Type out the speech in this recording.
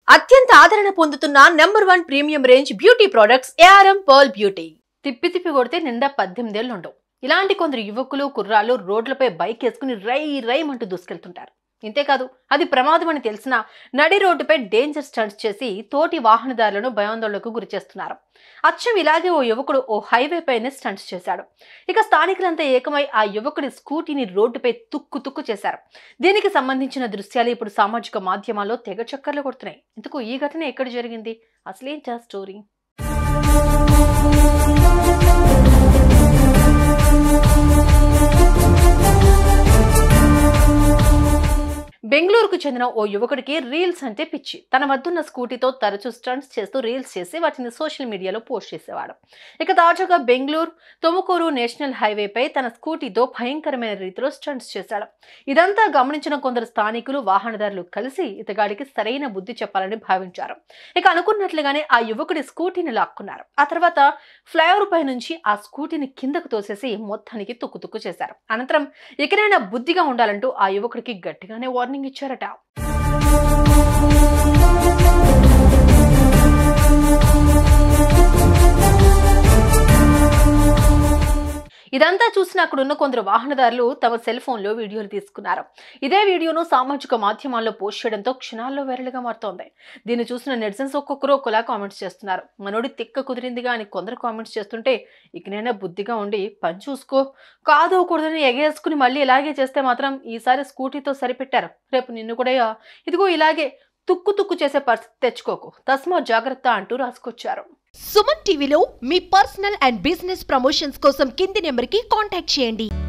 అత్యంత ఆదరణ పొందుతున్న number 1 premium range beauty products ARM pearl beauty. తిప్పి కొడితే నిండా 18 ఏళ్ళు ఉండవు. ఇలాంటి కొందరు యువకులు కుర్రాళ్ళు రోడ్లపై బైక్ వేసుకుని రై అంటూ దూసుకెళ్తుంటారు. ఇంతేకాదు అది ప్రమాదం అని తెలిసినా నడి రోడ్డుపై డేంజర్ స్టంట్స్ చేసి తోటి వాహనదారులను భయాందోళనకు గురి చేస్తున్నారు. అచ్చం ఇలాగే ఓ యువకుడు ఓ హైవే పైనే స్టంట్స్ చేశాడు. ఇక స్థానికులంతా ఏకమై ఆ యువకుడి స్కూటీని రోడ్డుపై తుక్కు చేశారు. దీనికి సంబంధించిన దృశ్యాలు ఇప్పుడు సామాజిక మాధ్యమాల్లో తెగ చక్కర్లు కొడుతున్నాయి. ఇంతకు ఈ ఘటన ఎక్కడ జరిగింది, అసలేంటా స్టోరీ? బెంగళూరుకు చెందిన ఓ యువకుడికి రీల్స్ అంటే పిచ్చి. తన వద్దున్న స్కూటీతో తరచూ స్టంట్స్ చేస్తూ రీల్స్ చేసి వాటిని సోషల్ మీడియాలో పోస్ట్ చేసేవాడు. ఇక తాజాగా బెంగళూరు తుముకూరు నేషనల్ హైవేపై తన స్కూటీతో భయంకరమైన రీతిలో స్టంట్స్ చేశాడు. ఇదంతా గమనించిన కొందరు స్థానికులు వాహనదారులు కలిసి ఇతగాడికి సరైన బుద్ధి చెప్పాలని భావించారు. ఇక అనుకున్నట్లుగానే ఆ యువకుడి స్కూటీని లాక్కున్నారు. ఆ తర్వాత ఫ్లైఓవర్ పై నుంచి ఆ స్కూటీని కిందకు తోసేసి మొత్తానికి తుక్కు చేశారు. అనంతరం ఇకనైనా బుద్ధిగా ఉండాలంటూ ఆ యువకుడికి గట్టిగానే వార్నింగ్ ఇచ్చారట. ఇదంతా చూసిన అక్కడున్న కొందరు వాహనదారులు తమ సెల్ ఫోన్లో వీడియోలు తీసుకున్నారు. ఇదే వీడియోను సామాజిక మాధ్యమాల్లో పోస్ట్ చేయడంతో క్షణాల్లో వైరల్గా మారుతోంది. దీన్ని చూసిన నెటిజన్స్ ఒక్కొక్కరు ఒకలా కామెంట్స్ చేస్తున్నారు. మనోడి తిక్క కుదిరిందిగా అని కొందరు కామెంట్స్ చేస్తుంటే, ఇకనైనా బుద్ధిగా ఉండి పని చూసుకో, కాదోకూడదని ఎగేసుకుని మళ్ళీ ఇలాగే చేస్తే మాత్రం ఈసారి స్కూటీతో సరిపెట్టారు, రేపు నిన్ను కూడా ఇదిగో ఇలాగే తుక్కు చేసే పరిస్థితి తెచ్చుకోకు, తస్మా జాగ్రత్త అంటూ రాసుకొచ్చారు. సుమన్ టీవీలో మీ పర్సనల్ అండ్ బిజినెస్ ప్రమోషన్స్ కోసం కింది నెంబర్కి కాంటాక్ట్ చేయండి.